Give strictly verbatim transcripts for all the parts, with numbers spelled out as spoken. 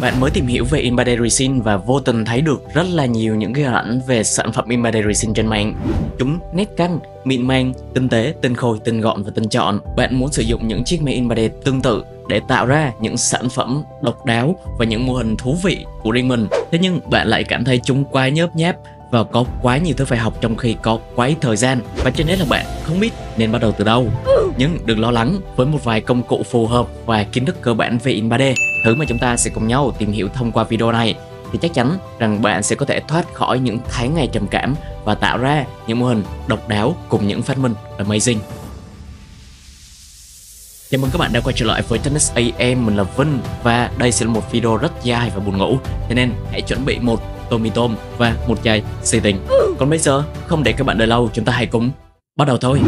bạn mới tìm hiểu về in ba D Resin và vô tình thấy được rất là nhiều những cái hình ảnh về sản phẩm in ba D Resin trên mạng. Chúng nét căng, mịn màng, tinh tế, tinh khôi, tinh gọn và tinh trọn. Bạn muốn sử dụng những chiếc máy in ba D tương tự để tạo ra những sản phẩm độc đáo và những mô hình thú vị của riêng mình. Thế nhưng bạn lại cảm thấy chúng quá nhớp nháp và có quá nhiều thứ phải học trong khi có quá ít thời gian, và trên hết là bạn không biết nên bắt đầu từ đâu. Nhưng đừng lo lắng, với một vài công cụ phù hợp và kiến thức cơ bản về in ba D, thứ mà chúng ta sẽ cùng nhau tìm hiểu thông qua video này, thì chắc chắn rằng bạn sẽ có thể thoát khỏi những tháng ngày trầm cảm và tạo ra những mô hình độc đáo cùng những phát minh amazing. Chào mừng các bạn đã quay trở lại với Technics a em, mình là Vinh và đây sẽ là một video rất dài và buồn ngủ, cho nên hãy chuẩn bị một tô mì tôm và một chai xì tinh. Còn bây giờ, không để các bạn đợi lâu, chúng ta hãy cùng bắt đầu thôi.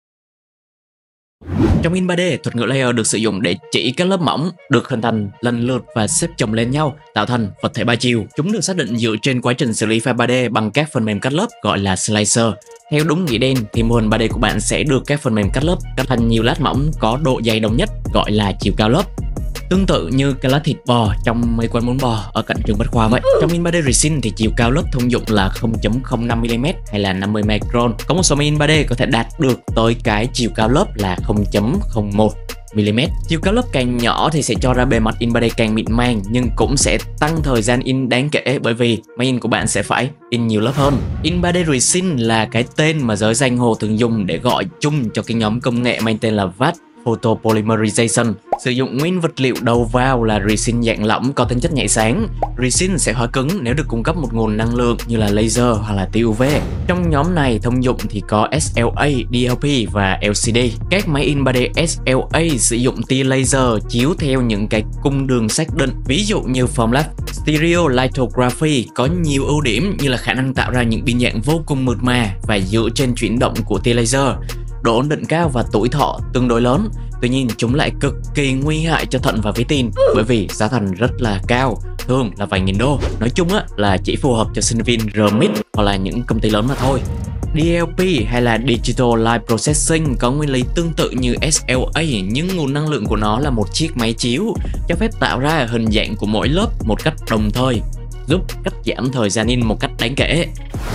Trong in ba D, thuật ngữ layer được sử dụng để chỉ các lớp mỏng được hình thành lần lượt và xếp chồng lên nhau tạo thành vật thể ba chiều. Chúng được xác định dựa trên quá trình xử lý file ba D bằng các phần mềm cắt lớp gọi là slicer. Theo đúng nghĩa đen thì mô hình ba D của bạn sẽ được các phần mềm cắt lớp cắt thành nhiều lát mỏng có độ dày đồng nhất gọi là chiều cao lớp. Tương tự như cái lát thịt bò trong mấy quán bún bò ở cạnh trường Bách Khoa vậy. Trong in ba D Resin thì chiều cao lớp thông dụng là không phẩy không năm mi li mét hay là năm mươi micron. Có một số máy in ba D có thể đạt được tới cái chiều cao lớp là không phẩy không một mi li mét. Chiều cao lớp càng nhỏ thì sẽ cho ra bề mặt in ba D càng mịn màng, nhưng cũng sẽ tăng thời gian in đáng kể bởi vì máy in của bạn sẽ phải in nhiều lớp hơn. in ba D Resin là cái tên mà giới giang hồ thường dùng để gọi chung cho cái nhóm công nghệ mang tên là vát Photopolymerization, sử dụng nguyên vật liệu đầu vào là resin dạng lỏng có tính chất nhạy sáng. Resin sẽ hóa cứng nếu được cung cấp một nguồn năng lượng như là laser hoặc là tia u vê. Trong nhóm này thông dụng thì có ét lờ a, đê lờ pê và lờ xê đê. Các máy in ba D ét lờ a sử dụng tia laser chiếu theo những cái cung đường xác định. Ví dụ như Formlab Stereo Lithography có nhiều ưu điểm như là khả năng tạo ra những biên dạng vô cùng mượt mà và dựa trên chuyển động của tia laser, độ ổn định cao và tuổi thọ tương đối lớn. Tuy nhiên chúng lại cực kỳ nguy hại cho thận và vi tin bởi vì giá thành rất là cao, thường là vài nghìn đô. Nói chung á là chỉ phù hợp cho sinh viên rờ em i tê hoặc là những công ty lớn mà thôi. đê lờ pê hay là Digital Light Processing có nguyên lý tương tự như ét lờ a, nhưng nguồn năng lượng của nó là một chiếc máy chiếu cho phép tạo ra hình dạng của mỗi lớp một cách đồng thời, giúp cắt giảm thời gian in một cách đáng kể.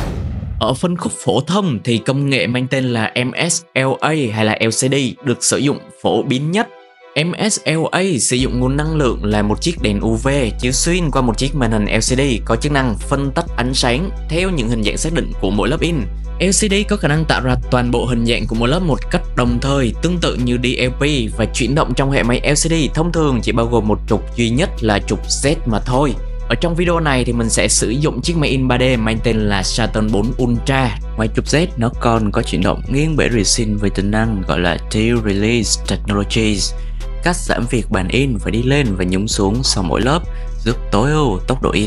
Ở phân khúc phổ thông thì công nghệ mang tên là em ét lờ a hay là lờ xê đê được sử dụng phổ biến nhất. em ét lờ a sử dụng nguồn năng lượng là một chiếc đèn u vê chiếu xuyên qua một chiếc màn hình lờ xê đê có chức năng phân tách ánh sáng theo những hình dạng xác định của mỗi lớp in. lờ xê đê có khả năng tạo ra toàn bộ hình dạng của mỗi lớp một cách đồng thời, tương tự như đê lờ pê, và chuyển động trong hệ máy lờ xê đê thông thường chỉ bao gồm một trục duy nhất là trục Z mà thôi. Ở trong video này thì mình sẽ sử dụng chiếc máy in ba D mang tên là Saturn bốn Ultra. Ngoài trục Z, nó còn có chuyển động nghiêng bể resin với tính năng gọi là Tilt Release Technologies, cắt giảm việc bàn in phải đi lên và nhúng xuống sau mỗi lớp, giúp tối ưu tốc độ in.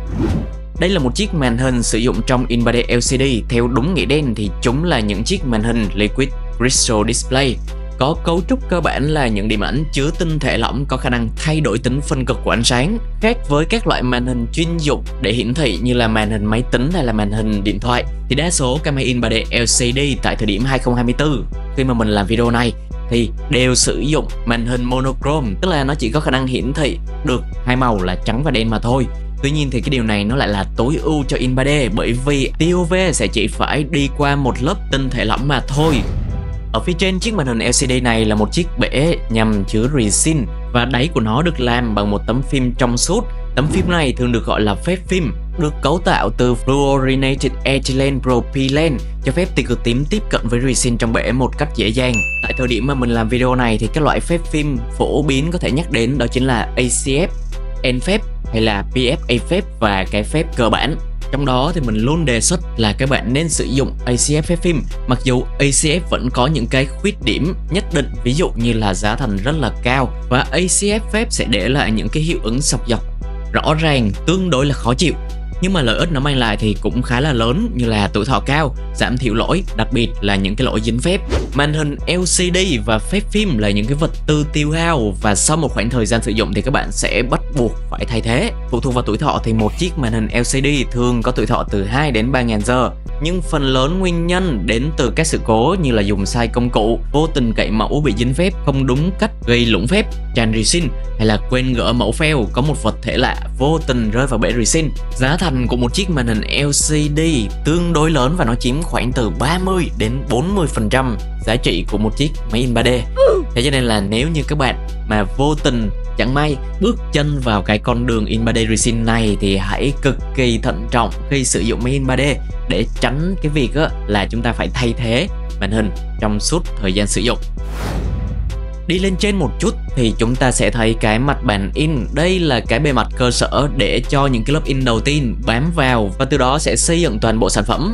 Đây là một chiếc màn hình sử dụng trong in ba D lờ xê đê. Theo đúng nghĩa đen thì chúng là những chiếc màn hình Liquid Crystal Display, có cấu trúc cơ bản là những điểm ảnh chứa tinh thể lỏng có khả năng thay đổi tính phân cực của ánh sáng. Khác với các loại màn hình chuyên dụng để hiển thị như là màn hình máy tính hay là màn hình điện thoại, thì đa số các máy in ba D lờ xê đê tại thời điểm hai không hai tư khi mà mình làm video này thì đều sử dụng màn hình monochrome, tức là nó chỉ có khả năng hiển thị được hai màu là trắng và đen mà thôi. Tuy nhiên thì cái điều này nó lại là tối ưu cho in ba D bởi vì tia u vê sẽ chỉ phải đi qua một lớp tinh thể lỏng mà thôi. Ở phía trên chiếc màn hình lờ xê đê này là một chiếc bể nhằm chứa resin và đáy của nó được làm bằng một tấm phim trong suốt. Tấm phim này thường được gọi là phép phim, được cấu tạo từ fluorinated ethylene propylene, cho phép tia cực tím tiếp cận với resin trong bể một cách dễ dàng. Tại thời điểm mà mình làm video này thì các loại phép phim phổ biến có thể nhắc đến đó chính là a xê ép, en phép hay là pê ép a phép và cái phép cơ bản. Trong đó thì mình luôn đề xuất là các bạn nên sử dụng a xê ép phép phim, mặc dù a xê ép vẫn có những cái khuyết điểm nhất định, ví dụ như là giá thành rất là cao và a xê ép phép sẽ để lại những cái hiệu ứng sọc dọc rõ ràng tương đối là khó chịu. Nhưng mà lợi ích nó mang lại thì cũng khá là lớn, như là tuổi thọ cao, giảm thiểu lỗi, đặc biệt là những cái lỗi dính phép. Màn hình lờ xê đê và phép phim là những cái vật tư tiêu hao và sau một khoảng thời gian sử dụng thì các bạn sẽ bắt buộc phải thay thế. Phụ thuộc vào tuổi thọ thì một chiếc màn hình lờ xê đê thường có tuổi thọ từ hai đến ba nghìn giờ, nhưng phần lớn nguyên nhân đến từ các sự cố như là dùng sai công cụ, vô tình cậy mẫu bị dính phép không đúng cách gây lũng phép, tràn resin, hay là quên gỡ mẫu fail, có một vật thể lạ vô tình rơi vào bể resin. Giá thành của một chiếc màn hình lờ xê đê tương đối lớn và nó chiếm khoảng từ ba mươi đến bốn mươi phần trăm giá trị của một chiếc máy in ba D. Thế cho nên là nếu như các bạn mà vô tình chẳng may bước chân vào cái con đường in ba D resin này thì hãy cực kỳ thận trọng khi sử dụng máy in ba D để tránh cái việc á, là chúng ta phải thay thế màn hình trong suốt thời gian sử dụng. Đi lên trên một chút thì chúng ta sẽ thấy cái mặt bàn in. Đây là cái bề mặt cơ sở để cho những cái lớp in đầu tiên bám vào và từ đó sẽ xây dựng toàn bộ sản phẩm.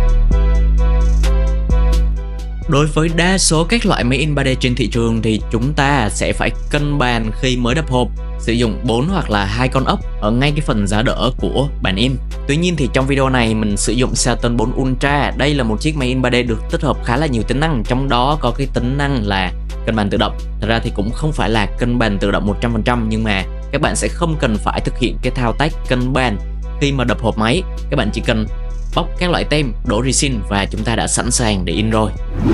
Đối với đa số các loại máy in ba D trên thị trường thì chúng ta sẽ phải cân bàn khi mới đập hộp, sử dụng bốn hoặc là hai con ốc ở ngay cái phần giá đỡ của bàn in. Tuy nhiên thì trong video này mình sử dụng Saturn bốn Ultra. Đây là một chiếc máy in ba D được tích hợp khá là nhiều tính năng, trong đó có cái tính năng là cân bàn tự động. Thật ra thì cũng không phải là cân bàn tự động một trăm phần trăm, nhưng mà các bạn sẽ không cần phải thực hiện cái thao tác cân bàn khi mà đập hộp máy. Các bạn chỉ cần bóc các loại tem, đổ resin và chúng ta đã sẵn sàng để in rồi.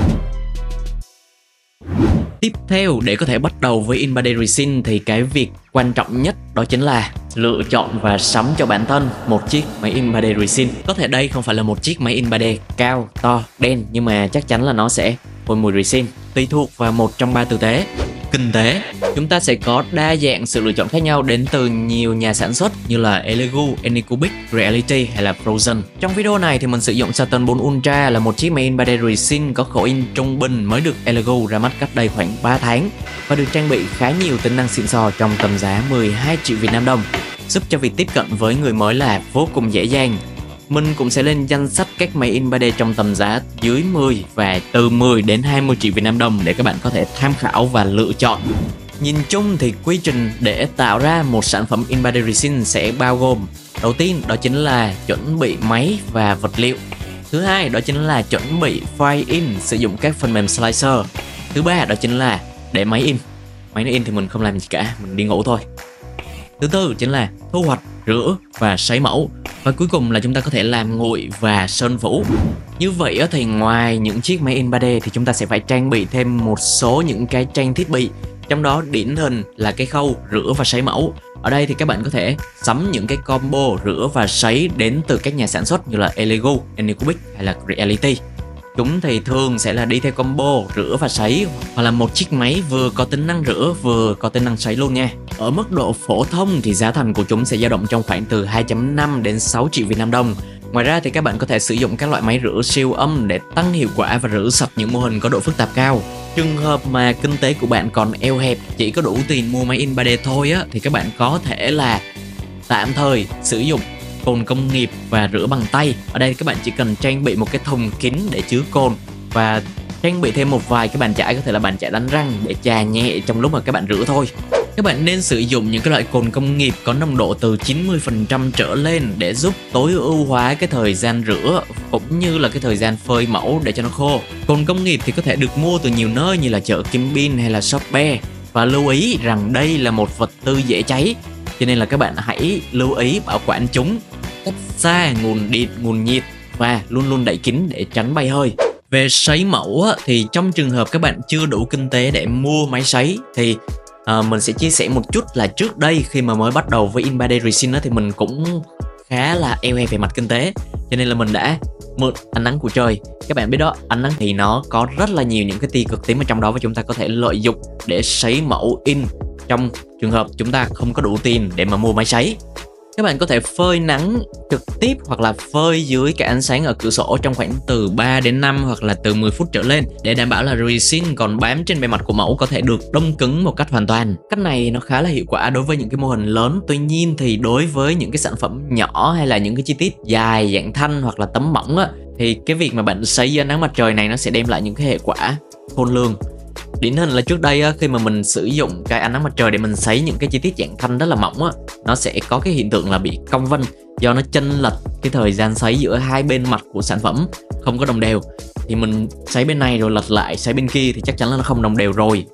Tiếp theo, để có thể bắt đầu với in ba D resin thì cái việc quan trọng nhất đó chính là lựa chọn và sắm cho bản thân một chiếc máy in ba D resin. Có thể đây không phải là một chiếc máy in ba D cao, to, đen, nhưng mà chắc chắn là nó sẽ hôi mùi resin. Tùy thuộc vào một trong ba tư thế. Kinh tế, chúng ta sẽ có đa dạng sự lựa chọn khác nhau đến từ nhiều nhà sản xuất như là Elegoo, Anycubic, Reality hay là Frozen. Trong video này thì mình sử dụng Saturn bốn Ultra là một chiếc máy in ba D resin có khổ in trung bình, mới được Elegoo ra mắt cách đây khoảng ba tháng và được trang bị khá nhiều tính năng xịn sò trong tầm giá mười hai triệu Việt Nam đồng, giúp cho việc tiếp cận với người mới là vô cùng dễ dàng. Mình cũng sẽ lên danh sách các máy in ba D trong tầm giá dưới mười và từ mười đến hai mươi triệu Việt Nam đồng để các bạn có thể tham khảo và lựa chọn. Nhìn chung thì quy trình để tạo ra một sản phẩm in ba D resin sẽ bao gồm: đầu tiên đó chính là chuẩn bị máy và vật liệu. Thứ hai đó chính là chuẩn bị file in sử dụng các phần mềm slicer. Thứ ba đó chính là để máy in. Máy nó in thì mình không làm gì cả, mình đi ngủ thôi. Thứ tư chính là thu hoạch, rửa và sấy mẫu. Và cuối cùng là chúng ta có thể làm nguội và sơn phủ. Như vậy thì ngoài những chiếc máy in ba D thì chúng ta sẽ phải trang bị thêm một số những cái trang thiết bị, trong đó điển hình là cái khâu rửa và sấy mẫu. Ở đây thì các bạn có thể sắm những cái combo rửa và sấy đến từ các nhà sản xuất như là Elegoo, Anycubic hay là Reality. Chúng thì thường sẽ là đi theo combo rửa và sấy, hoặc là một chiếc máy vừa có tính năng rửa vừa có tính năng sấy luôn nha. Ở mức độ phổ thông thì giá thành của chúng sẽ dao động trong khoảng từ hai phẩy năm đến sáu triệu Việt Nam đồng. Ngoài ra thì các bạn có thể sử dụng các loại máy rửa siêu âm để tăng hiệu quả và rửa sạch những mô hình có độ phức tạp cao. Trường hợp mà kinh tế của bạn còn eo hẹp, chỉ có đủ tiền mua máy in ba D thôi á, thì các bạn có thể là tạm thời sử dụng cồn công nghiệp và rửa bằng tay. Ở đây các bạn chỉ cần trang bị một cái thùng kín để chứa cồn và trang bị thêm một vài cái bàn chải, có thể là bàn chải đánh răng, để chà nhẹ trong lúc mà các bạn rửa thôi. Các bạn nên sử dụng những cái loại cồn công nghiệp có nồng độ từ chín mươi phần trăm trở lên để giúp tối ưu hóa cái thời gian rửa cũng như là cái thời gian phơi mẫu để cho nó khô. Cồn công nghiệp thì có thể được mua từ nhiều nơi như là chợ Kim Bin hay là Shopee, và lưu ý rằng đây là một vật tư dễ cháy, cho nên là các bạn hãy lưu ý bảo quản chúng cách xa nguồn điện, nguồn nhiệt và luôn luôn đậy kín để tránh bay hơi. Về sấy mẫu á, thì trong trường hợp các bạn chưa đủ kinh tế để mua máy sấy thì à, mình sẽ chia sẻ một chút là trước đây khi mà mới bắt đầu với in ba D resin á, thì mình cũng khá là eo hẹp về mặt kinh tế, cho nên là mình đã mượn ánh nắng của trời. Các bạn biết đó, ánh nắng thì nó có rất là nhiều những cái tia cực tím ở trong đó và chúng ta có thể lợi dụng để sấy mẫu in trong trường hợp chúng ta không có đủ tiền để mà mua máy sấy. Các bạn có thể phơi nắng trực tiếp hoặc là phơi dưới cái ánh sáng ở cửa sổ trong khoảng từ ba đến năm hoặc là từ mười phút trở lên để đảm bảo là resin còn bám trên bề mặt của mẫu có thể được đông cứng một cách hoàn toàn. Cách này nó khá là hiệu quả đối với những cái mô hình lớn. Tuy nhiên thì đối với những cái sản phẩm nhỏ hay là những cái chi tiết dài, dạng thanh hoặc là tấm mỏng á, thì cái việc mà bạn sấy dưới ánh nắng mặt trời này nó sẽ đem lại những cái hệ quả khôn lường. Điển hình là trước đây á, khi mà mình sử dụng cái ánh nắng mặt trời để mình sấy những cái chi tiết dạng thanh rất là mỏng á, nó sẽ có cái hiện tượng là bị cong vênh do nó chênh lệch cái thời gian sấy giữa hai bên mặt của sản phẩm không có đồng đều. Thì mình sấy bên này rồi lật lại sấy bên kia thì chắc chắn là nó không đồng đều rồi.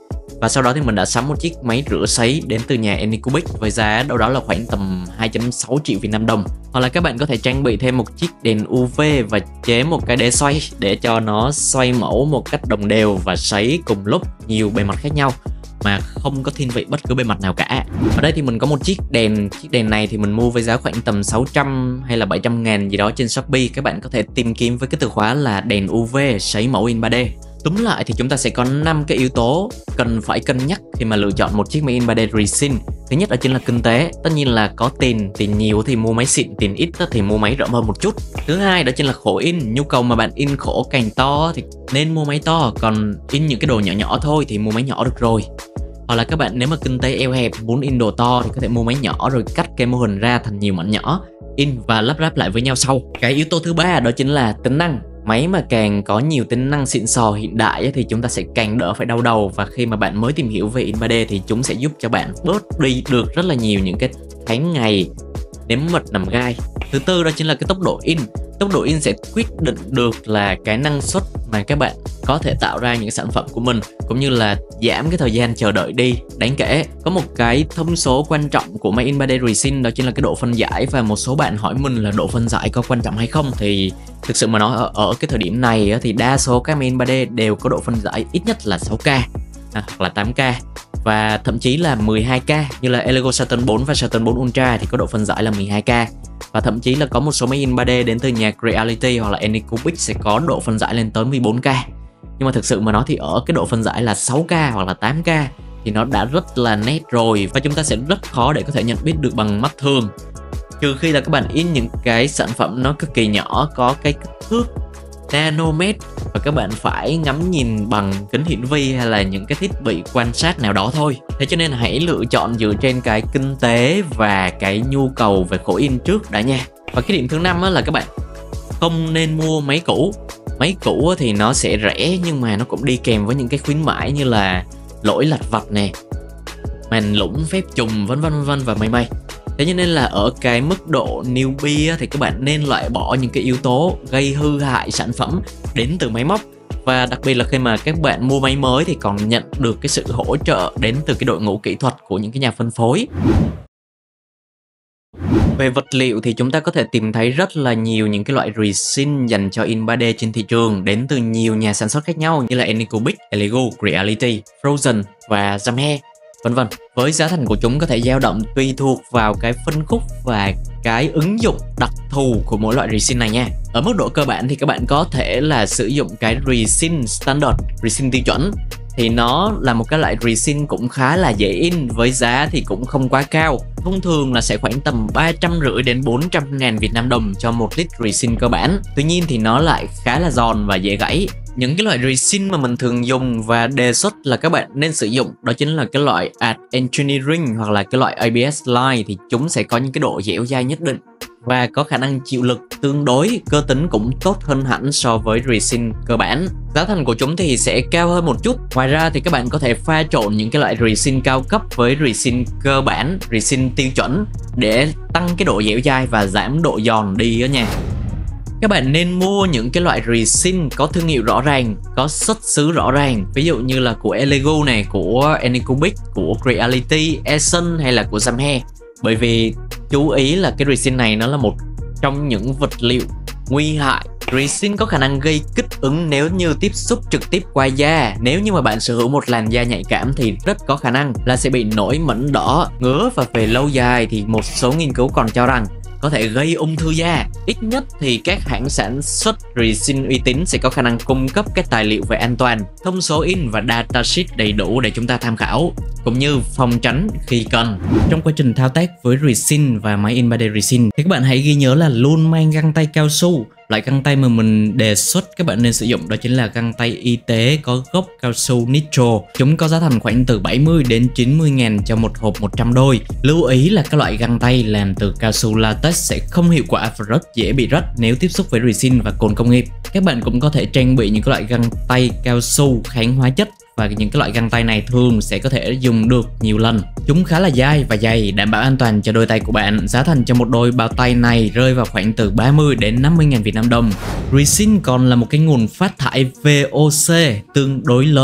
Và sau đó thì mình đã sắm một chiếc máy rửa sấy đến từ nhà Anycubic với giá đâu đó là khoảng tầm hai phẩy sáu triệu Việt Nam đồng. Hoặc là các bạn có thể trang bị thêm một chiếc đèn u vê và chế một cái đế xoay để cho nó xoay mẫu một cách đồng đều và sấy cùng lúc nhiều bề mặt khác nhau mà không có thiên vị bất cứ bề mặt nào cả. Ở đây thì mình có một chiếc đèn, chiếc đèn này thì mình mua với giá khoảng tầm sáu trăm hay là bảy trăm ngàn gì đó trên Shopee. Các bạn có thể tìm kiếm với cái từ khóa là đèn u vê sấy mẫu in ba D. Túm lại thì chúng ta sẽ có năm cái yếu tố cần phải cân nhắc khi mà lựa chọn một chiếc máy in ba D Resin. Thứ nhất đó chính là kinh tế. Tất nhiên là có tiền, tiền nhiều thì mua máy xịn, tiền ít thì mua máy rộng hơn một chút. Thứ hai đó chính là khổ in. Nhu cầu mà bạn in khổ càng to thì nên mua máy to, còn in những cái đồ nhỏ nhỏ thôi thì mua máy nhỏ được rồi. Hoặc là các bạn nếu mà kinh tế eo hẹp muốn in đồ to thì có thể mua máy nhỏ rồi cắt cái mô hình ra thành nhiều mảnh nhỏ, in và lắp ráp lại với nhau sau. Cái yếu tố thứ ba đó chính là tính năng. Máy mà càng có nhiều tính năng xịn sò hiện đại thì chúng ta sẽ càng đỡ phải đau đầu, và khi mà bạn mới tìm hiểu về in ba D thì chúng sẽ giúp cho bạn bớt đi được rất là nhiều những cái tháng ngày nếm mật nằm gai. Thứ tư đó chính là cái tốc độ in. Tốc độ in sẽ quyết định được là cái năng suất mà các bạn có thể tạo ra những sản phẩm của mình, cũng như là giảm cái thời gian chờ đợi đi đáng kể. Có một cái thông số quan trọng của máy in ba D Resin đó chính là cái độ phân giải, và một số bạn hỏi mình là độ phân giải có quan trọng hay không. Thì thực sự mà nói ở, ở cái thời điểm này thì đa số các máy in ba D đều có độ phân giải ít nhất là sáu K à, hoặc là tám K, và thậm chí là mười hai K. Như là Elegoo Saturn bốn và Saturn bốn Ultra thì có độ phân giải là mười hai K. Và thậm chí là có một số máy in ba D đến từ nhà Creality hoặc là Anycubic sẽ có độ phân giải lên tới mười bốn K. Nhưng mà thực sự mà nói thì ở cái độ phân giải là sáu K hoặc là tám K thì nó đã rất là nét rồi, và chúng ta sẽ rất khó để có thể nhận biết được bằng mắt thường, trừ khi là các bạn in những cái sản phẩm nó cực kỳ nhỏ, có cái kích thước nanomet, và các bạn phải ngắm nhìn bằng kính hiển vi hay là những cái thiết bị quan sát nào đó thôi. Thế cho nên hãy lựa chọn dựa trên cái kinh tế và cái nhu cầu về khối in trước đã nha. Và cái điểm thứ năm là các bạn không nên mua máy cũ. Máy cũ thì nó sẽ rẻ nhưng mà nó cũng đi kèm với những cái khuyến mãi như là lỗi lặt vặt nè, màn lũng, phép trùng, vân vân vân và mây mây. Thế cho nên là ở cái mức độ newbie thì các bạn nên loại bỏ những cái yếu tố gây hư hại sản phẩm đến từ máy móc. Và đặc biệt là khi mà các bạn mua máy mới thì còn nhận được cái sự hỗ trợ đến từ cái đội ngũ kỹ thuật của những cái nhà phân phối. Về vật liệu thì chúng ta có thể tìm thấy rất là nhiều những cái loại resin dành cho in ba D trên thị trường đến từ nhiều nhà sản xuất khác nhau như là Anycubic, Elegoo, Creality, Frozen và Zamhe, vân vân. Với giá thành của chúng có thể dao động tùy thuộc vào cái phân khúc và cái ứng dụng đặc thù của mỗi loại resin này nha. Ở mức độ cơ bản thì các bạn có thể là sử dụng cái resin standard, resin tiêu chuẩn. Thì nó là một cái loại resin cũng khá là dễ in, với giá thì cũng không quá cao. Thông thường là sẽ khoảng tầm ba trăm rưỡi đến bốn trăm ngàn Việt Nam đồng cho một lít resin cơ bản. Tuy nhiên thì nó lại khá là giòn và dễ gãy. Những cái loại resin mà mình thường dùng và đề xuất là các bạn nên sử dụng đó chính là cái loại Art Engineering hoặc là cái loại a bê ét Line, thì chúng sẽ có những cái độ dẻo dai nhất định và có khả năng chịu lực tương đối, cơ tính cũng tốt hơn hẳn so với resin cơ bản. Giá thành của chúng thì sẽ cao hơn một chút. Ngoài ra thì các bạn có thể pha trộn những cái loại resin cao cấp với resin cơ bản, resin tiêu chuẩn để tăng cái độ dẻo dai và giảm độ giòn đi đó nha. Các bạn nên mua những cái loại resin có thương hiệu rõ ràng, có xuất xứ rõ ràng. Ví dụ như là của Elegoo này, của Anycubic, của Creality, Essen hay là của Zamhe. Bởi vì chú ý là cái resin này nó là một trong những vật liệu nguy hại. Resin có khả năng gây kích ứng nếu như tiếp xúc trực tiếp qua da. Nếu như mà bạn sở hữu một làn da nhạy cảm thì rất có khả năng là sẽ bị nổi mẩn đỏ, ngứa, và về lâu dài thì một số nghiên cứu còn cho rằng có thể gây ung thư da. Ít nhất thì các hãng sản xuất resin uy tín sẽ có khả năng cung cấp các tài liệu về an toàn, thông số in và datasheet đầy đủ để chúng ta tham khảo, cũng như phòng tránh khi cần. Trong quá trình thao tác với resin và máy in ba D resin thì các bạn hãy ghi nhớ là luôn mang găng tay cao su. Loại găng tay mà mình đề xuất các bạn nên sử dụng đó chính là găng tay y tế có gốc cao su nitro. Chúng có giá thành khoảng từ bảy mươi đến chín mươi ngàn cho một hộp một trăm đôi. Lưu ý là các loại găng tay làm từ cao su latex sẽ không hiệu quả và rất dễ bị rách nếu tiếp xúc với resin và cồn công nghiệp. Các bạn cũng có thể trang bị những cái loại găng tay cao su kháng hóa chất, và những cái loại găng tay này thường sẽ có thể dùng được nhiều lần. Chúng khá là dai và dày, đảm bảo an toàn cho đôi tay của bạn. Giá thành cho một đôi bao tay này rơi vào khoảng từ ba mươi đến năm mươi ngàn Việt Nam đồng. Resin còn là một cái nguồn phát thải vê o xê tương đối lớn,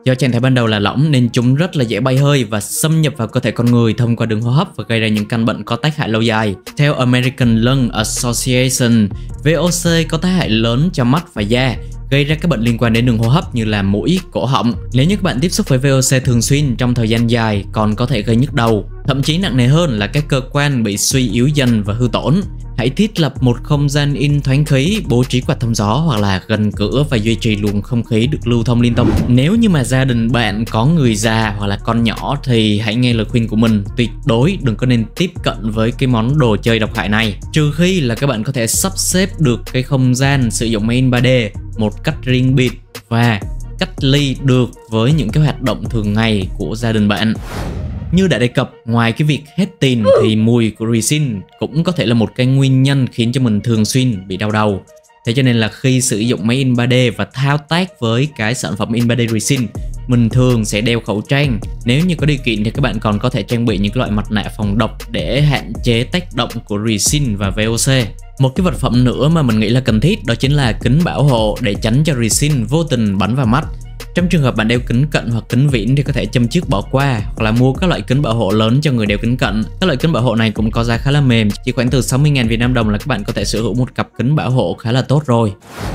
Do trạng thái ban đầu là lỏng nên chúng rất là dễ bay hơi và xâm nhập vào cơ thể con người thông qua đường hô hấp và gây ra những căn bệnh có tác hại lâu dài. Theo American Lung Association, vê o xê có tác hại lớn cho mắt và da, gây ra các bệnh liên quan đến đường hô hấp như là mũi, cổ họng. Nếu như các bạn tiếp xúc với vê o xê thường xuyên trong thời gian dài còn có thể gây nhức đầu. Thậm chí nặng nề hơn là các cơ quan bị suy yếu dần và hư tổn. Hãy thiết lập một không gian in thoáng khí, bố trí quạt thông gió hoặc là gần cửa và duy trì luồng không khí được lưu thông liên tục. Nếu như mà gia đình bạn có người già hoặc là con nhỏ thì hãy nghe lời khuyên của mình, tuyệt đối đừng có nên tiếp cận với cái món đồ chơi độc hại này. Trừ khi là các bạn có thể sắp xếp được cái không gian sử dụng máy in ba D một cách riêng biệt và cách ly được với những cái hoạt động thường ngày của gia đình bạn. Như đã đề cập, ngoài cái việc hết tiền thì mùi của resin cũng có thể là một cái nguyên nhân khiến cho mình thường xuyên bị đau đầu. Thế cho nên là khi sử dụng máy in ba D và thao tác với cái sản phẩm in ba D resin, mình thường sẽ đeo khẩu trang. Nếu như có điều kiện thì các bạn còn có thể trang bị những loại mặt nạ phòng độc để hạn chế tác động của resin và vê o xê. Một cái vật phẩm nữa mà mình nghĩ là cần thiết đó chính là kính bảo hộ để tránh cho resin vô tình bắn vào mắt. Trong trường hợp bạn đeo kính cận hoặc kính viễn thì có thể châm chước bỏ qua hoặc là mua các loại kính bảo hộ lớn cho người đeo kính cận. Các loại kính bảo hộ này cũng có giá khá là mềm, chỉ khoảng từ sáu mươi nghìn Việt Nam đồng là các bạn có thể sở hữu một cặp kính bảo hộ khá là tốt rồi.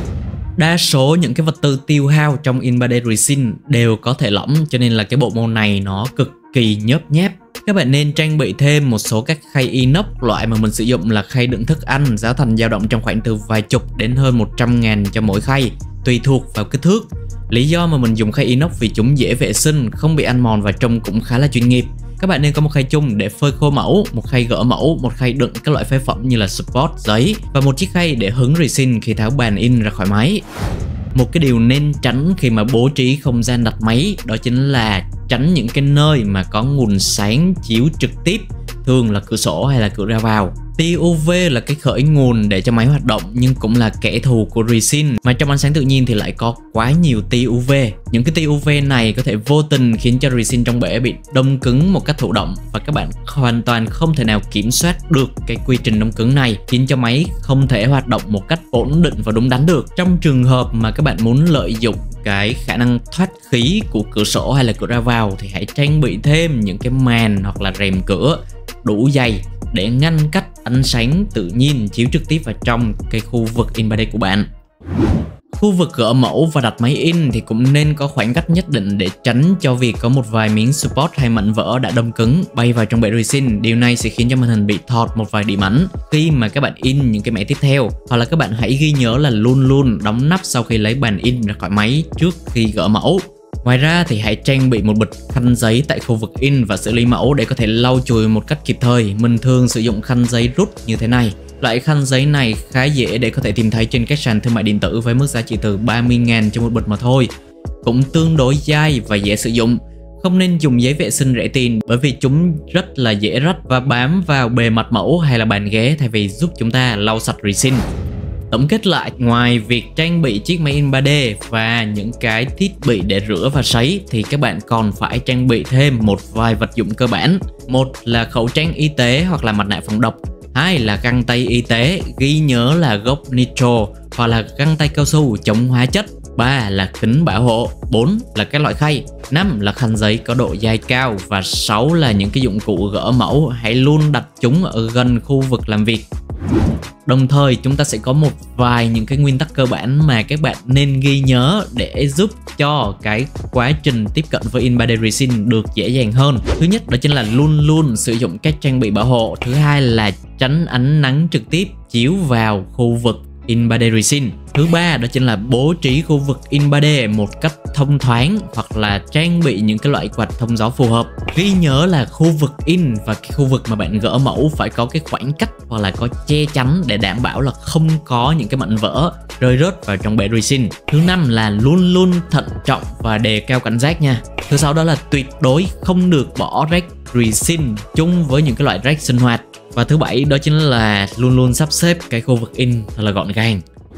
Đa số những cái vật tư tiêu hao trong in ba D resin đều có thể lỏng, cho nên là cái bộ môn này nó cực kỳ nhớp nháp. Các bạn nên trang bị thêm một số các khay inox, loại mà mình sử dụng là khay đựng thức ăn, giá thành dao động trong khoảng từ vài chục đến hơn một trăm ngàn cho mỗi khay, tùy thuộc vào kích thước. Lý do mà mình dùng khay inox vì chúng dễ vệ sinh, không bị ăn mòn và trông cũng khá là chuyên nghiệp. Các bạn nên có một khay chung để phơi khô mẫu, một khay gỡ mẫu, một khay đựng các loại phế phẩm như là support, giấy và một chiếc khay để hứng resin khi tháo bàn in ra khỏi máy. Một cái điều nên tránh khi mà bố trí không gian đặt máy đó chính là tránh những cái nơi mà có nguồn sáng chiếu trực tiếp, thường là cửa sổ hay là cửa ra vào. tia u vê là cái khởi nguồn để cho máy hoạt động nhưng cũng là kẻ thù của resin, mà trong ánh sáng tự nhiên thì lại có quá nhiều tia u vê. Những cái tia u vê này có thể vô tình khiến cho resin trong bể bị đông cứng một cách thụ động và các bạn hoàn toàn không thể nào kiểm soát được cái quy trình đông cứng này, khiến cho máy không thể hoạt động một cách ổn định và đúng đắn được. Trong trường hợp mà các bạn muốn lợi dụng cái khả năng thoát khí của cửa sổ hay là cửa ra vào thì hãy trang bị thêm những cái màn hoặc là rèm cửa đủ dày để ngăn cách ánh sáng tự nhiên chiếu trực tiếp vào trong cái khu vực in ba D của bạn. Khu vực gỡ mẫu và đặt máy in thì cũng nên có khoảng cách nhất định để tránh cho việc có một vài miếng support hay mảnh vỡ đã đông cứng bay vào trong bể resin. Điều này sẽ khiến cho màn hình bị thọt một vài điểm ảnh khi mà các bạn in những cái mẻ tiếp theo. Hoặc là các bạn hãy ghi nhớ là luôn luôn đóng nắp sau khi lấy bàn in ra khỏi máy trước khi gỡ mẫu. Ngoài ra thì hãy trang bị một bịch khăn giấy tại khu vực in và xử lý mẫu để có thể lau chùi một cách kịp thời. Mình thường sử dụng khăn giấy rút như thế này. Loại khăn giấy này khá dễ để có thể tìm thấy trên các sàn thương mại điện tử với mức giá chỉ từ ba mươi ngàn cho một bịch mà thôi. Cũng tương đối dai và dễ sử dụng. Không nên dùng giấy vệ sinh rẻ tiền bởi vì chúng rất là dễ rách và bám vào bề mặt mẫu hay là bàn ghế thay vì giúp chúng ta lau sạch resin. Tổng kết lại, ngoài việc trang bị chiếc máy in ba D và những cái thiết bị để rửa và sấy thì các bạn còn phải trang bị thêm một vài vật dụng cơ bản. Một là khẩu trang y tế hoặc là mặt nạ phòng độc. Hai là găng tay y tế, ghi nhớ là gốc nitro hoặc là găng tay cao su chống hóa chất. Ba là kính bảo hộ. Bốn là các loại khay. Năm là khăn giấy có độ dai cao. Và sáu là những cái dụng cụ gỡ mẫu. Hãy luôn đặt chúng ở gần khu vực làm việc. Đồng thời chúng ta sẽ có một vài những cái nguyên tắc cơ bản mà các bạn nên ghi nhớ để giúp cho cái quá trình tiếp cận với in ba D resin được dễ dàng hơn. Thứ nhất đó chính là luôn luôn sử dụng các trang bị bảo hộ. Thứ hai là tránh ánh nắng trực tiếp chiếu vào khu vực in ba D resin. Thứ ba đó chính là bố trí khu vực in ba D một cách thông thoáng hoặc là trang bị những cái loại quạt thông gió phù hợp. Ghi nhớ là khu vực in và cái khu vực mà bạn gỡ mẫu phải có cái khoảng cách hoặc là có che chắn để đảm bảo là không có những cái mảnh vỡ rơi rớt vào trong bể resin. Thứ năm là luôn luôn thận trọng và đề cao cảnh giác nha. Thứ sáu đó là tuyệt đối không được bỏ rác resin chung với những cái loại rác sinh hoạt. Và thứ bảy đó chính là luôn luôn sắp xếp cái khu vực in thật là gọn gàng.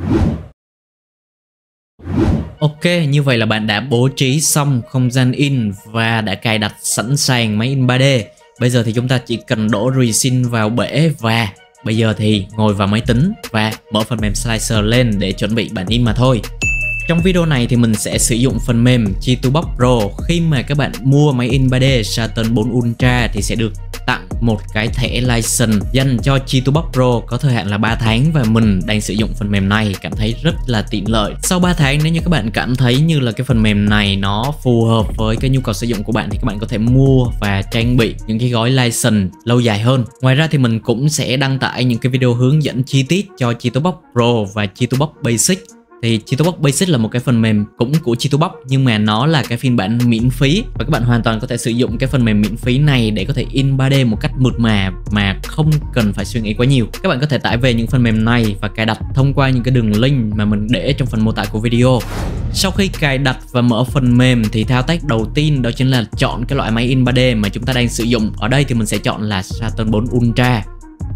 Ok, như vậy là bạn đã bố trí xong không gian in và đã cài đặt sẵn sàng máy in ba D. Bây giờ thì chúng ta chỉ cần đổ resin vào bể và bây giờ thì ngồi vào máy tính và mở phần mềm Slicer lên để chuẩn bị bản in mà thôi. Trong video này thì mình sẽ sử dụng phần mềm Chitubox Pro. Khi mà các bạn mua máy in ba D Saturn bốn Ultra thì sẽ được tặng một cái thẻ license dành cho Chitubox Pro có thời hạn là ba tháng, và mình đang sử dụng phần mềm này cảm thấy rất là tiện lợi. Sau ba tháng, nếu như các bạn cảm thấy như là cái phần mềm này nó phù hợp với cái nhu cầu sử dụng của bạn thì các bạn có thể mua và trang bị những cái gói license lâu dài hơn. Ngoài ra thì mình cũng sẽ đăng tải những cái video hướng dẫn chi tiết cho Chitubox Pro và Chitubox Basic. Thì Chitubox Basic là một cái phần mềm cũng của Chitubox nhưng mà nó là cái phiên bản miễn phí, và các bạn hoàn toàn có thể sử dụng cái phần mềm miễn phí này để có thể in ba D một cách mượt mà mà không cần phải suy nghĩ quá nhiều. Các bạn có thể tải về những phần mềm này và cài đặt thông qua những cái đường link mà mình để trong phần mô tả của video. Sau khi cài đặt và mở phần mềm thì thao tác đầu tiên đó chính là chọn cái loại máy in ba D mà chúng ta đang sử dụng. Ở đây thì mình sẽ chọn là Saturn bốn Ultra.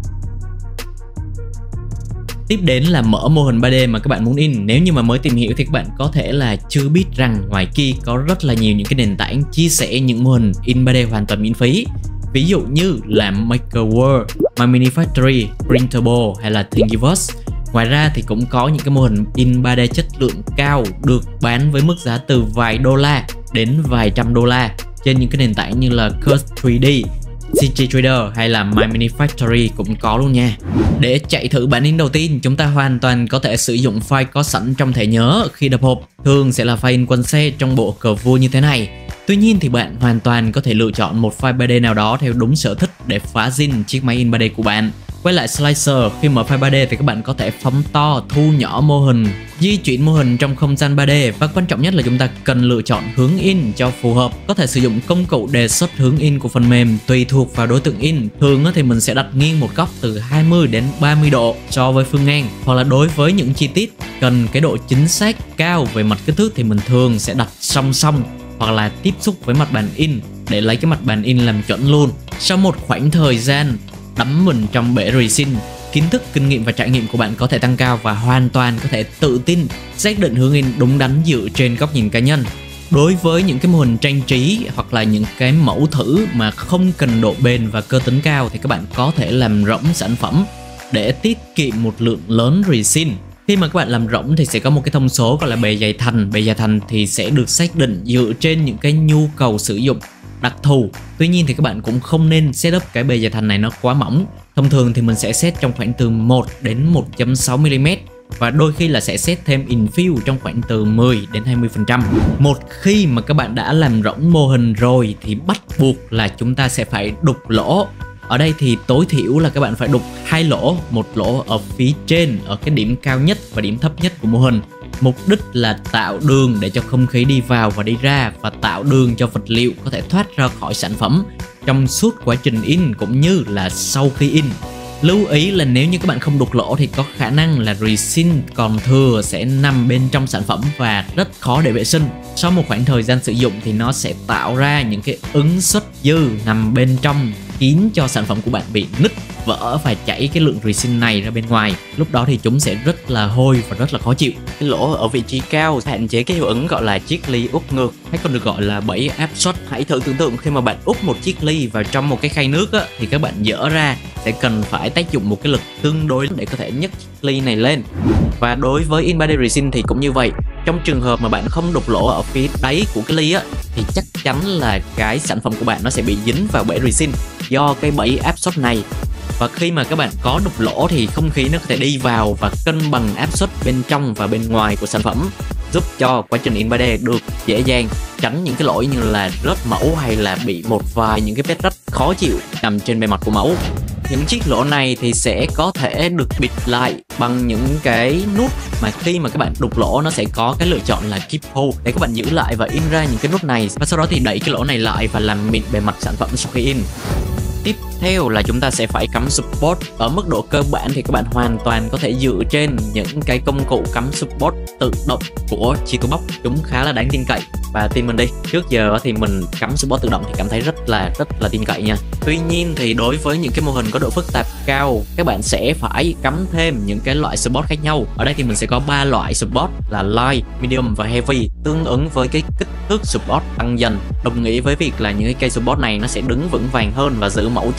Tiếp đến là mở mô hình ba D mà các bạn muốn in. Nếu như mà mới tìm hiểu thì các bạn có thể là chưa biết rằng ngoài kia có rất là nhiều những cái nền tảng chia sẻ những mô hình in ba D hoàn toàn miễn phí. Ví dụ như là MakerWorld, MyMiniFactory, Printable hay là Thingiverse. Ngoài ra thì cũng có những cái mô hình in ba D chất lượng cao được bán với mức giá từ vài đô la đến vài trăm đô la trên những cái nền tảng như là Curve ba D, xê giê Trader hay là MyMiniFactory cũng có luôn nha. Để chạy thử bản in đầu tiên, chúng ta hoàn toàn có thể sử dụng file có sẵn trong thẻ nhớ khi đập hộp, thường sẽ là file in quần xe trong bộ cờ vua như thế này. Tuy nhiên thì bạn hoàn toàn có thể lựa chọn một file ba D nào đó theo đúng sở thích để phá zin chiếc máy in ba D của bạn. Quay lại Slicer, khi mở file ba D thì các bạn có thể phóng to, thu nhỏ mô hình, di chuyển mô hình trong không gian ba D, và quan trọng nhất là chúng ta cần lựa chọn hướng in cho phù hợp. Có thể sử dụng công cụ đề xuất hướng in của phần mềm tùy thuộc vào đối tượng in. Thường thì mình sẽ đặt nghiêng một góc từ hai mươi đến ba mươi độ so với phương ngang, hoặc là đối với những chi tiết cần cái độ chính xác cao về mặt kích thước thì mình thường sẽ đặt song song hoặc là tiếp xúc với mặt bàn in để lấy cái mặt bàn in làm chuẩn luôn. Sau một khoảng thời gian đắm mình trong bể resin, kiến thức, kinh nghiệm và trải nghiệm của bạn có thể tăng cao và hoàn toàn có thể tự tin xác định hướng in đúng đắn dựa trên góc nhìn cá nhân. Đối với những cái mô hình trang trí hoặc là những cái mẫu thử mà không cần độ bền và cơ tính cao thì các bạn có thể làm rỗng sản phẩm để tiết kiệm một lượng lớn resin. Khi mà các bạn làm rỗng thì sẽ có một cái thông số gọi là bề dày thành. Bề dày thành thì sẽ được xác định dựa trên những cái nhu cầu sử dụng đặc thù. Tuy nhiên thì các bạn cũng không nên setup cái bề dày thành này nó quá mỏng. Thông thường thì mình sẽ set trong khoảng từ một đến một phẩy sáu mi li mét, và đôi khi là sẽ set thêm infill trong khoảng từ mười đến hai mươi phần trăm. Một khi mà các bạn đã làm rỗng mô hình rồi thì bắt buộc là chúng ta sẽ phải đục lỗ. Ở đây thì tối thiểu là các bạn phải đục hai lỗ, một lỗ ở phía trên ở cái điểm cao nhất và điểm thấp nhất của mô hình. Mục đích là tạo đường để cho không khí đi vào và đi ra, và tạo đường cho vật liệu có thể thoát ra khỏi sản phẩm trong suốt quá trình in cũng như là sau khi in. Lưu ý là nếu như các bạn không đục lỗ thì có khả năng là resin còn thừa sẽ nằm bên trong sản phẩm và rất khó để vệ sinh. Sau một khoảng thời gian sử dụng thì nó sẽ tạo ra những cái ứng suất dư nằm bên trong, khiến cho sản phẩm của bạn bị nứt, vỡ và chảy cái lượng resin này ra bên ngoài. Lúc đó thì chúng sẽ rất là hôi và rất là khó chịu. Cái lỗ ở vị trí cao hạn chế cái hiệu ứng gọi là chiếc ly úp ngược, hay còn được gọi là bẫy áp suất. Hãy thử tưởng tượng khi mà bạn úp một chiếc ly vào trong một cái khay nước á, thì các bạn dỡ ra sẽ cần phải tác dụng một cái lực tương đối để có thể nhấc chiếc ly này lên. Và đối với in ba D resin thì cũng như vậy. Trong trường hợp mà bạn không đục lỗ ở phía đáy của cái ly á, thì chắc chắn là cái sản phẩm của bạn nó sẽ bị dính vào bẫy resin do cái bẫy áp suất này. Và khi mà các bạn có đục lỗ thì không khí nó có thể đi vào và cân bằng áp suất bên trong và bên ngoài của sản phẩm, giúp cho quá trình in ba D được dễ dàng, tránh những cái lỗi như là rớt mẫu hay là bị một vài những cái vết rách khó chịu nằm trên bề mặt của mẫu. Những chiếc lỗ này thì sẽ có thể được bịt lại bằng những cái nút mà khi mà các bạn đục lỗ nó sẽ có cái lựa chọn là keep hold để các bạn giữ lại và in ra những cái nút này, và sau đó thì đẩy cái lỗ này lại và làm mịn bề mặt sản phẩm sau khi in. Tiếp theo là chúng ta sẽ phải cắm support. Ở mức độ cơ bản thì các bạn hoàn toàn có thể dựa trên những cái công cụ cắm support tự động của Chitubox, chúng khá là đáng tin cậy. Và tin mình đi, trước giờ thì mình cắm support tự động thì cảm thấy rất là rất là tin cậy nha. Tuy nhiên thì đối với những cái mô hình có độ phức tạp cao, các bạn sẽ phải cắm thêm những cái loại support khác nhau. Ở đây thì mình sẽ có ba loại support là light, medium và heavy, tương ứng với cái kích thước support tăng dần, đồng nghĩa với việc là những cái cây support này nó sẽ đứng vững vàng hơn và giữ mẫu chắc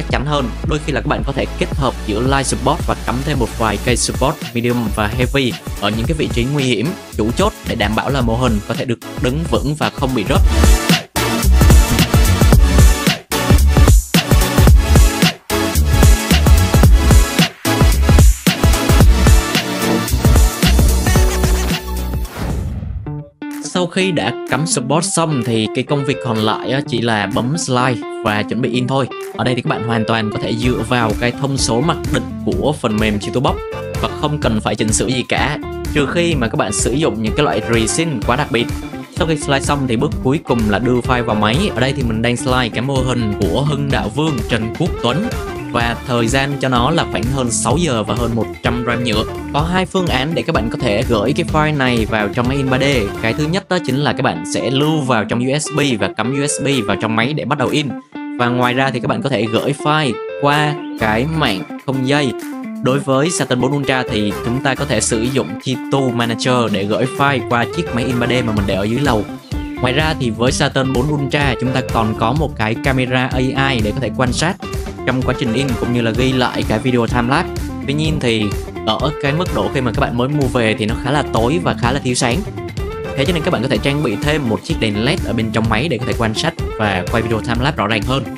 chắn hơn. Đôi khi là các bạn có thể kết hợp giữa light support và cắm thêm một vài cây support medium và heavy ở những cái vị trí nguy hiểm, chủ chốt để đảm bảo là mô hình có thể được đứng vững và không bị rớt. Sau khi đã cắm support xong thì cái công việc còn lại chỉ là bấm slide và chuẩn bị in thôi. Ở đây thì các bạn hoàn toàn có thể dựa vào cái thông số mặc định của phần mềm Chitubox và không cần phải chỉnh sửa gì cả, trừ khi mà các bạn sử dụng những cái loại resin quá đặc biệt. Sau khi slide xong thì bước cuối cùng là đưa file vào máy. Ở đây thì mình đang slide cái mô hình của Hưng Đạo Vương Trần Quốc Tuấn và thời gian cho nó là khoảng hơn sáu giờ và hơn một trăm gram nhựa. Có hai phương án để các bạn có thể gửi cái file này vào trong máy in ba D. Cái thứ nhất đó chính là các bạn sẽ lưu vào trong u ét bê và cắm u ét bê vào trong máy để bắt đầu in. Và ngoài ra thì các bạn có thể gửi file qua cái mạng không dây. Đối với Saturn bốn Ultra thì chúng ta có thể sử dụng Chitu Manager để gửi file qua chiếc máy in ba D mà mình để ở dưới lầu. Ngoài ra thì với Saturn bốn Ultra chúng ta còn có một cái camera a i để có thể quan sát trong quá trình in cũng như là ghi lại cái video timelapse. Tuy nhiên thì ở cái mức độ khi mà các bạn mới mua về thì nó khá là tối và khá là thiếu sáng. Thế cho nên các bạn có thể trang bị thêm một chiếc đèn led ở bên trong máy để có thể quan sát và quay video timelapse rõ ràng hơn.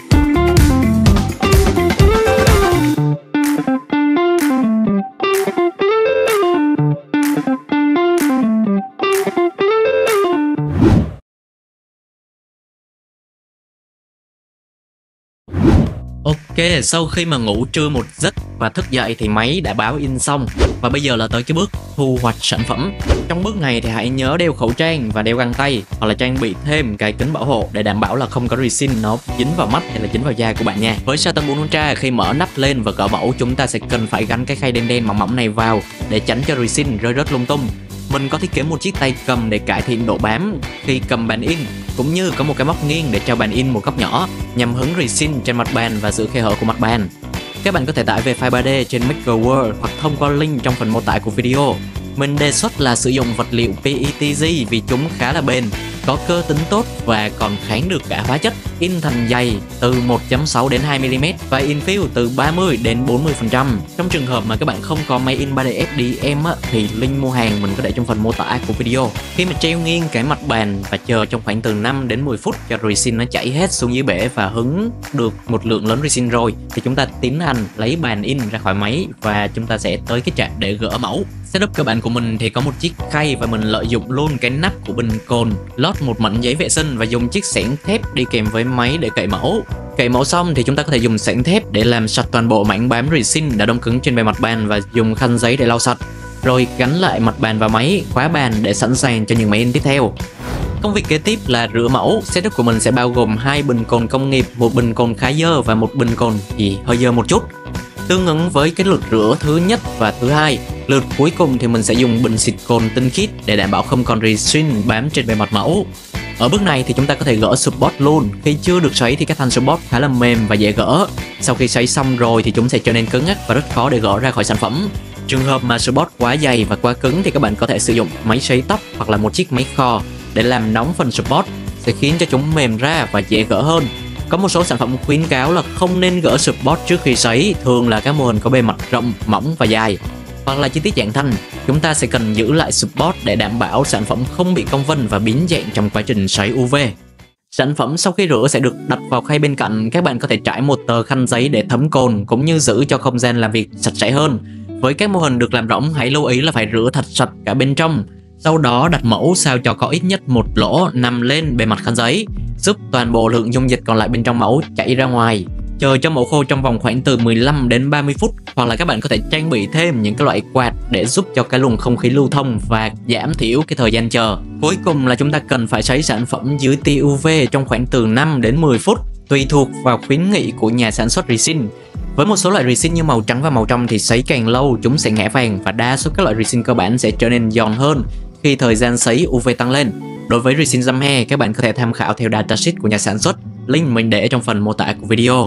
Ok, sau khi mà ngủ trưa một giấc và thức dậy thì máy đã báo in xong. Và bây giờ là tới cái bước thu hoạch sản phẩm. Trong bước này thì hãy nhớ đeo khẩu trang và đeo găng tay, hoặc là trang bị thêm cái kính bảo hộ để đảm bảo là không có resin nó dính vào mắt hay là dính vào da của bạn nha. Với Saturn bốn Ultra khi mở nắp lên và cỡ mẫu, chúng ta sẽ cần phải gắn cái khay đen đen mỏng mỏng này vào để tránh cho resin rơi rớt lung tung. Mình có thiết kế một chiếc tay cầm để cải thiện độ bám khi cầm bàn in, cũng như có một cái móc nghiêng để cho bàn in một góc nhỏ nhằm hứng resin trên mặt bàn và giữ khe hở của mặt bàn. Các bạn có thể tải về file ba D trên MakerWorld hoặc thông qua link trong phần mô tả của video. Mình đề xuất là sử dụng vật liệu pê e tê giê vì chúng khá là bền, có cơ tính tốt và còn kháng được cả hóa chất. In thành dày từ một chấm sáu đến hai mi li mét và infill từ ba mươi đến bốn mươi phần trăm. Trong trường hợp mà các bạn không có máy in ba D ép đê em á, thì link mua hàng mình có để trong phần mô tả của video. Khi mà treo nghiêng cái mặt bàn và chờ trong khoảng từ năm đến mười phút cho resin nó chảy hết xuống dưới bể và hứng được một lượng lớn resin rồi thì chúng ta tiến hành lấy bàn in ra khỏi máy và chúng ta sẽ tới cái trạm để gỡ mẫu. Setup cơ bản của mình thì có một chiếc khay và mình lợi dụng luôn cái nắp của bình cồn, lót một mảnh giấy vệ sinh và dùng chiếc xẻng thép đi kèm với máy để cậy mẫu. Cậy mẫu xong thì chúng ta có thể dùng xẻng thép để làm sạch toàn bộ mảnh bám resin đã đông cứng trên bề mặt bàn và dùng khăn giấy để lau sạch. Rồi gắn lại mặt bàn và máy, khóa bàn để sẵn sàng cho những máy in tiếp theo. Công việc kế tiếp là rửa mẫu. Setup của mình sẽ bao gồm hai bình cồn công nghiệp, một bình cồn khá dơ và một bình cồn thì hơi dơ một chút. Tương ứng với cái lượt rửa thứ nhất và thứ hai, lượt cuối cùng thì mình sẽ dùng bình xịt cồn tinh khiết để đảm bảo không còn resin bám trên bề mặt mẫu. Ở bước này thì chúng ta có thể gỡ support luôn. Khi chưa được sấy thì các thanh support khá là mềm và dễ gỡ. Sau khi sấy xong rồi thì chúng sẽ trở nên cứng ngắc và rất khó để gỡ ra khỏi sản phẩm. Trường hợp mà support quá dày và quá cứng thì các bạn có thể sử dụng máy sấy tóc hoặc là một chiếc máy kho để làm nóng phần support, sẽ khiến cho chúng mềm ra và dễ gỡ hơn. Có một số sản phẩm khuyến cáo là không nên gỡ support trước khi sấy, thường là các mô hình có bề mặt rộng, mỏng và dài. Hoặc là chi tiết dạng thanh, chúng ta sẽ cần giữ lại support để đảm bảo sản phẩm không bị cong vênh và biến dạng trong quá trình sấy u vê. Sản phẩm sau khi rửa sẽ được đặt vào khay bên cạnh. Các bạn có thể trải một tờ khăn giấy để thấm cồn cũng như giữ cho không gian làm việc sạch sẽ hơn. Với các mô hình được làm rỗng, hãy lưu ý là phải rửa thật sạch cả bên trong. Sau đó đặt mẫu sao cho có ít nhất một lỗ nằm lên bề mặt khăn giấy, giúp toàn bộ lượng dung dịch còn lại bên trong mẫu chảy ra ngoài. Chờ cho mẫu khô trong vòng khoảng từ mười lăm đến ba mươi phút, hoặc là các bạn có thể trang bị thêm những cái loại quạt để giúp cho cái luồng không khí lưu thông và giảm thiểu cái thời gian chờ. Cuối cùng là chúng ta cần phải sấy sản phẩm dưới tia u vê trong khoảng từ năm đến mười phút, tùy thuộc vào khuyến nghị của nhà sản xuất resin. Với một số loại resin như màu trắng và màu trong thì sấy càng lâu chúng sẽ ngã vàng, và đa số các loại resin cơ bản sẽ trở nên giòn hơn khi thời gian sấy u vê tăng lên. Đối với resin Zamhe, các bạn có thể tham khảo theo datasheet của nhà sản xuất, link mình để trong phần mô tả của video.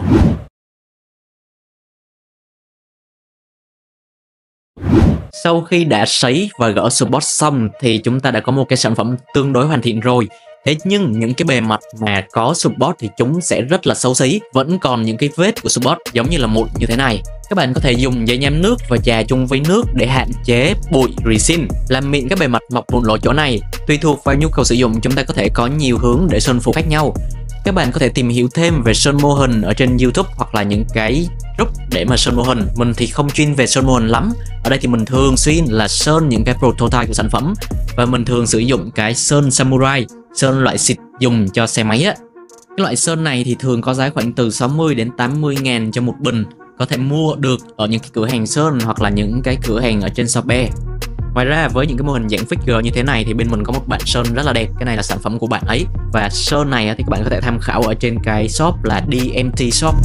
Sau khi đã sấy và gỡ support xong thì chúng ta đã có một cái sản phẩm tương đối hoàn thiện rồi. Thế nhưng những cái bề mặt mà có support thì chúng sẽ rất là xấu xí, vẫn còn những cái vết của support giống như là mụn như thế này. Các bạn có thể dùng giấy nhám nước và chà chung với nước để hạn chế bụi resin, làm mịn các bề mặt mọc mụn lỗ chỗ này. Tùy thuộc vào nhu cầu sử dụng, chúng ta có thể có nhiều hướng để sơn phủ khác nhau. Các bạn có thể tìm hiểu thêm về sơn mô hình ở trên YouTube hoặc là những cái group để mà sơn mô hình. Mình thì không chuyên về sơn mô hình lắm. Ở đây thì mình thường xuyên là sơn những cái prototype của sản phẩm, và mình thường sử dụng cái sơn Samurai, sơn loại xịt dùng cho xe máy á. Cái loại sơn này thì thường có giá khoảng từ sáu mươi đến tám mươi ngàn cho một bình, có thể mua được ở những cái cửa hàng sơn hoặc là những cái cửa hàng ở trên Shopee. Ngoài ra với những cái mô hình dạng figure như thế này thì bên mình có một bạn sơn rất là đẹp. Cái này là sản phẩm của bạn ấy, và sơn này thì các bạn có thể tham khảo ở trên cái shop là đê em tê Shop.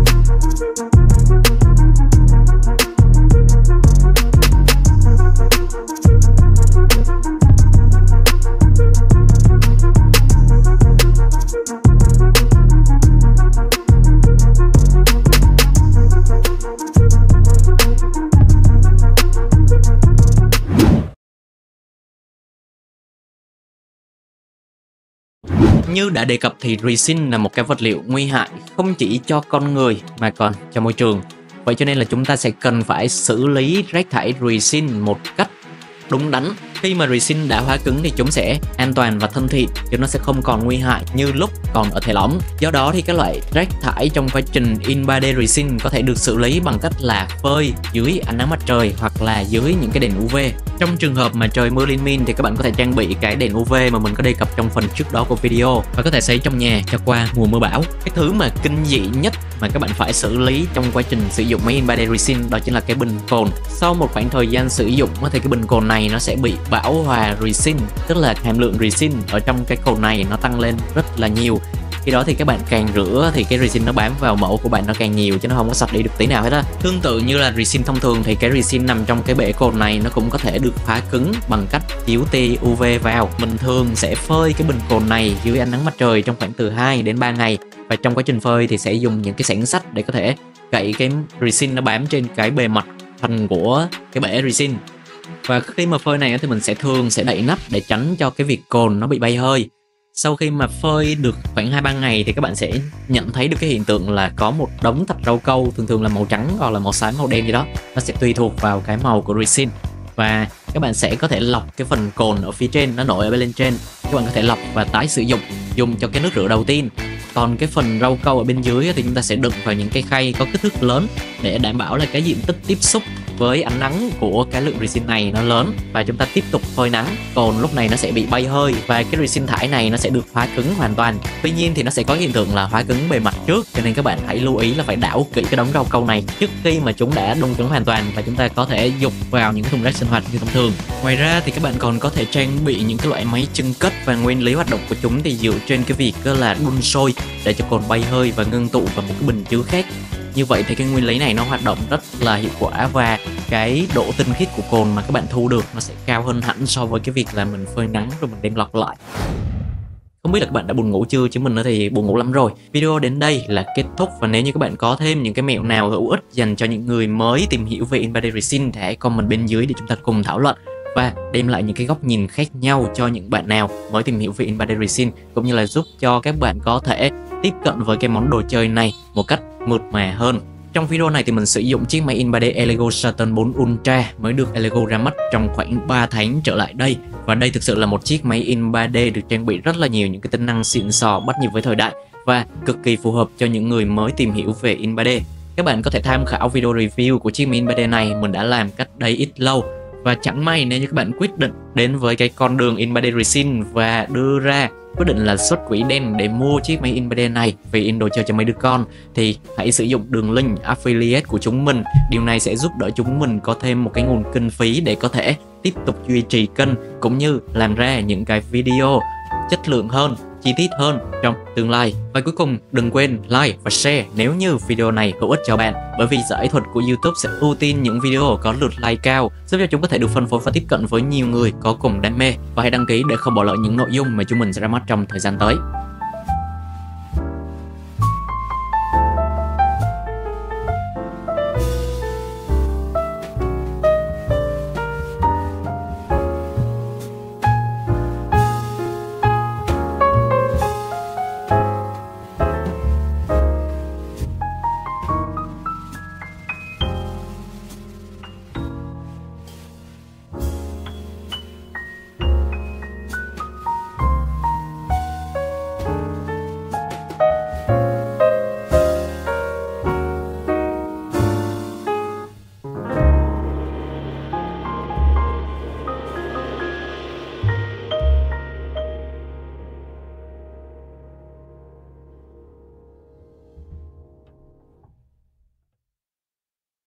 Như đã đề cập thì resin là một cái vật liệu nguy hại không chỉ cho con người mà còn cho môi trường. Vậy cho nên là chúng ta sẽ cần phải xử lý rác thải resin một cách đúng đắn. Khi mà resin đã hóa cứng thì chúng sẽ an toàn và thân thiện, chứ nó sẽ không còn nguy hại như lúc còn ở thể lỏng. Do đó thì các loại rác thải trong quá trình in ba D resin có thể được xử lý bằng cách là phơi dưới ánh nắng mặt trời hoặc là dưới những cái đèn u vê. Trong trường hợp mà trời mưa liên miên thì các bạn có thể trang bị cái đèn u vê mà mình có đề cập trong phần trước đó của video, và có thể sấy trong nhà cho qua mùa mưa bão. Cái thứ mà kinh dị nhất mà các bạn phải xử lý trong quá trình sử dụng máy in ba D resin đó chính là cái bình cồn. Sau một khoảng thời gian sử dụng thì cái bình cồn này nó sẽ bị bão hòa resin, tức là hàm lượng resin ở trong cái cồn này nó tăng lên rất là nhiều. Khi đó thì các bạn càng rửa thì cái resin nó bám vào mẫu của bạn nó càng nhiều, chứ nó không có sạch đi được tí nào hết á. Tương tự như là resin thông thường thì cái resin nằm trong cái bể cồn này nó cũng có thể được phá cứng bằng cách chiếu tia u vê vào. Mình thường sẽ phơi cái bình cồn này dưới ánh nắng mặt trời trong khoảng từ hai đến ba ngày, và trong quá trình phơi thì sẽ dùng những cái xẻng sắt để có thể cậy cái resin nó bám trên cái bề mặt thành của cái bể resin. Và khi mà phơi này thì mình sẽ thường sẽ đậy nắp để tránh cho cái việc cồn nó bị bay hơi. Sau khi mà phơi được khoảng hai ba ngày thì các bạn sẽ nhận thấy được cái hiện tượng là có một đống thạch rau câu, thường thường là màu trắng hoặc là màu xám, màu đen gì đó. Nó sẽ tùy thuộc vào cái màu của resin. Và các bạn sẽ có thể lọc cái phần cồn ở phía trên, nó nổi ở bên trên. Các bạn có thể lọc và tái sử dụng, dùng cho cái nước rửa đầu tiên. Còn cái phần rau câu ở bên dưới thì chúng ta sẽ đựng vào những cái khay có kích thước lớn để đảm bảo là cái diện tích tiếp xúc với ánh nắng của cái lượng resin này nó lớn, và chúng ta tiếp tục phơi nắng. Cồn lúc này nó sẽ bị bay hơi và cái resin thải này nó sẽ được hóa cứng hoàn toàn. Tuy nhiên thì nó sẽ có hiện tượng là hóa cứng bề mặt trước, cho nên các bạn hãy lưu ý là phải đảo kỹ cái đống rau câu này trước khi mà chúng đã đông cứng hoàn toàn, và chúng ta có thể dục vào những cái thùng rác sinh hoạt như thông thường. Ngoài ra thì các bạn còn có thể trang bị những cái loại máy chưng cất, và nguyên lý hoạt động của chúng thì dựa trên cái việc là đun sôi để cho cồn bay hơi và ngưng tụ vào một cái bình chứa khác. Như vậy thì cái nguyên lý này nó hoạt động rất là hiệu quả, và cái độ tinh khiết của cồn mà các bạn thu được nó sẽ cao hơn hẳn so với cái việc là mình phơi nắng rồi mình đem lọc lại. Không biết là các bạn đã buồn ngủ chưa, chứ mình thì buồn ngủ lắm rồi. Video đến đây là kết thúc, và nếu như các bạn có thêm những cái mẹo nào hữu ích dành cho những người mới tìm hiểu về in ba D resin thì hãy comment bên dưới để chúng ta cùng thảo luận và đem lại những cái góc nhìn khác nhau cho những bạn nào mới tìm hiểu về in ba D resin, cũng như là giúp cho các bạn có thể tiếp cận với cái món đồ chơi này một cách mượt mà hơn. Trong video này thì mình sử dụng chiếc máy in ba D Elego Saturn bốn Ultra mới được Elego ra mắt trong khoảng ba tháng trở lại đây. Và đây thực sự là một chiếc máy in ba D được trang bị rất là nhiều những cái tính năng xịn sò, bắt nhịp với thời đại và cực kỳ phù hợp cho những người mới tìm hiểu về in ba D. Các bạn có thể tham khảo video review của chiếc máy in ba D này, mình đã làm cách đây ít lâu. Và chẳng may nếu như các bạn quyết định đến với cái con đường in ba D resin và đưa ra quyết định là xuất quỹ đen để mua chiếc máy in ba D này vì in đồ chơi cho mấy đứa con, thì hãy sử dụng đường link affiliate của chúng mình. Điều này sẽ giúp đỡ chúng mình có thêm một cái nguồn kinh phí để có thể tiếp tục duy trì kênh, cũng như làm ra những cái video chất lượng hơn, chi tiết hơn trong tương lai. Và cuối cùng đừng quên like và share nếu như video này hữu ích cho bạn, bởi vì giải thuật của YouTube sẽ ưu tiên những video có lượt like cao, giúp cho chúng có thể được phân phối và tiếp cận với nhiều người có cùng đam mê. Và hãy đăng ký để không bỏ lỡ những nội dung mà chúng mình sẽ ra mắt trong thời gian tới.